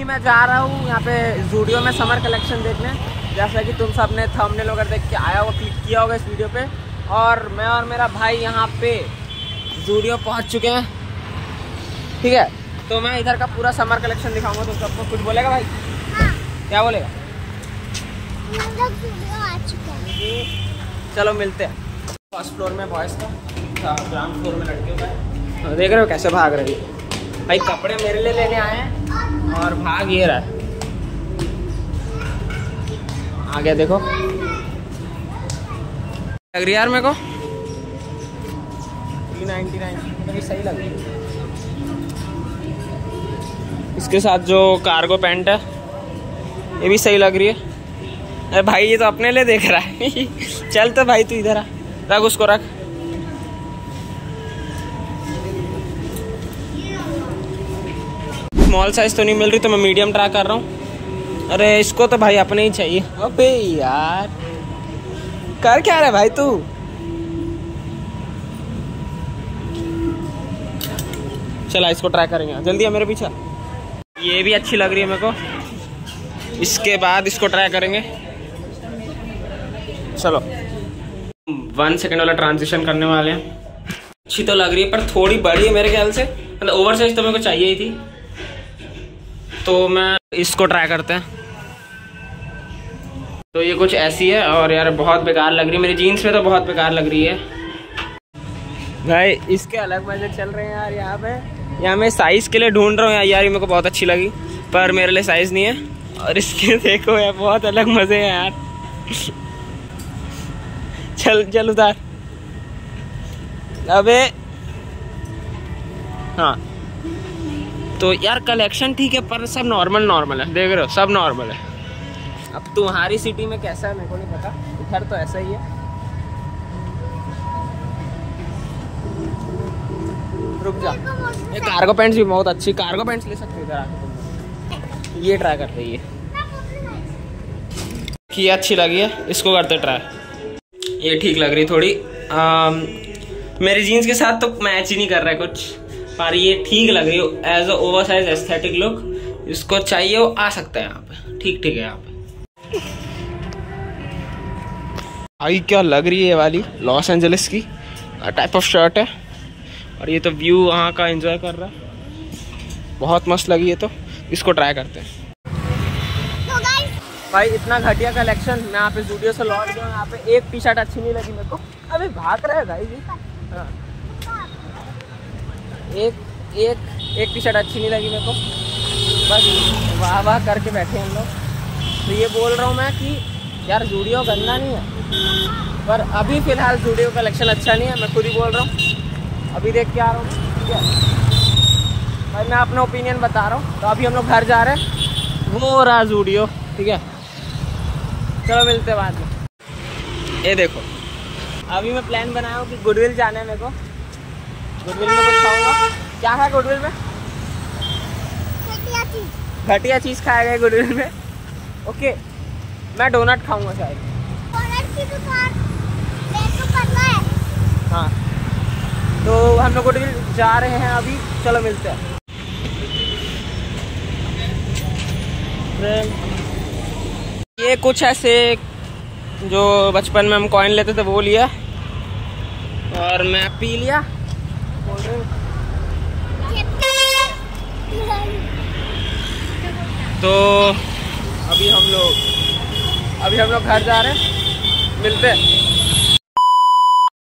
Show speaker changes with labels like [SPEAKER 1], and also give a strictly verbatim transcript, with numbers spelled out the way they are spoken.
[SPEAKER 1] मैं जा रहा हूँ यहाँ पे ज़ूडियो में समर कलेक्शन देखने। जैसा कि तुम सब ने थंबनेल वगैरह देख के आया होगा, क्लिक किया होगा इस वीडियो पे। और मैं और मेरा भाई यहाँ पे ज़ूडियो पहुँच चुके हैं, ठीक है। तो मैं इधर का पूरा समर कलेक्शन दिखाऊंगा तुम सबको। कुछ बोलेगा भाई? हाँ। क्या बोलेगा?
[SPEAKER 2] आ चुका है।
[SPEAKER 1] चलो मिलते हैं। फर्स्ट फ्लोर में बॉयज़ का, ग्राउंड फ्लोर में लड़कियों का। देख रहे हो कैसे भाग रही है भाई। कपड़े मेरे लिए लेने आए हैं और भाग ये रहा है। आगे देखो, लग रही यार मेरे को थ्री नाइन्टी नाइन भी सही लग रही है। इसके साथ जो कार्गो पैंट है ये भी सही लग रही है। अरे भाई ये तो अपने लिए देख रहा है। चल तो भाई तू इधर आ, रख उसको रख। स्मॉल साइज तो नहीं मिल रही तो मैं मीडियम ट्राई कर रहा हूँ। अरे इसको तो भाई अपने ही चाहिए। अबे यार कर क्या रहा है भाई तू? चला इसको ट्राई करेंगे, जल्दी है मेरे पीछे। ये भी अच्छी लग रही है मेरे को। इसके बाद इसको ट्राई करेंगे। चलो वन सेकेंड वाला ट्रांजिशन करने वाले हैं। अच्छी तो लग रही है पर थोड़ी बड़ी है मेरे ख्याल से, मतलब ओवर साइज तो मेरे को चाहिए ही थी। तो मैं इसको ट्राई करते हैं। तो ये कुछ ऐसी है और यार बहुत बेकार लग रही है, मेरी जीन्स में तो बहुत बेकार लग रही है भाई। इसके अलग मजे चल रहे हैं यार यहाँ पे। यहाँ मैं साइज के लिए ढूंढ रहा हूँ यार, यार ये मेरे को बहुत अच्छी लगी पर मेरे लिए साइज नहीं है। और इसके देखो यार बहुत अलग मजे हैं यार। चल चल उतार। अबे हाँ तो यार कलेक्शन ठीक है पर सब नॉर्मल नॉर्मल है, देख रहे हो सब नॉर्मल है। अब तुम्हारी सिटी में कैसा है मेरे को नहीं पता, इधर तो ऐसा ही है। रुक जा, ये कार्गो पैंट्स भी बहुत अच्छी, कार्गो पैंट्स ले सकते हो इधर आके। ये ट्राई करते ये कि अच्छी लगी है, इसको करते ट्राई। ये ठीक लग रही थोड़ी। आ, मेरे जीन्स के साथ तो मैच ही नहीं कर रहा है कुछ, पर ये ठीक लग रही है as a over size aesthetic look. इसको चाहिए वो आ सकता है यहाँ पे, ठीक ठीक है यहाँ पे। आई क्या लग रही है ये वाली, लॉस एंजलिस की टाइप ऑफ शर्ट है। और ये तो व्यू वहाँ का एंजॉय कर रहा है, बहुत मस्त लगी है। तो इसको ट्राई करते हैं। भाई इतना घटिया कलेक्शन, मैं यहाँ पे ज़ूडियो से लौट गया। यहाँ पे एक टी शर्ट अच्छी नहीं लगी मेरे को। अबे भाग रहा है भाई जी। हाँ एक एक एक टी शर्ट अच्छी नहीं लगी मेरे को, बस वाह वाह करके बैठे हम लोग। तो ये बोल रहा हूँ मैं कि यार ज़ूडियो गंदा नहीं है, पर अभी फ़िलहाल ज़ूडियो कलेक्शन अच्छा नहीं है। मैं खुद ही बोल रहा हूँ, अभी देख के आ रहा हूँ, ठीक है भाई। मैं अपना ओपिनियन बता रहा हूँ। तो अभी हम लोग घर जा रहे हैं, वो रहा ज़ूडियो, ठीक है। चलो मिलते बाद में। ये देखो अभी मैं प्लान बनाया हूँ कि गुडविल जाना है मेरे को। गुडविल में कुछ खाऊंगा। क्या है गुडविल में? घटिया चीज़, घटिया चीज़ खाया गया गुडविल में। ओके मैं डोनट खाऊंगा शायद। डोनट की दुकान तो करना है। हाँ तो हम लोग गुडविल जा रहे हैं अभी, चलो मिलते हैं। ये कुछ ऐसे जो बचपन में हम कॉइन लेते थे वो लिया और मैं पी लिया। तो अभी हम लोग अभी हम लोग घर जा रहे हैं, मिलते हैं।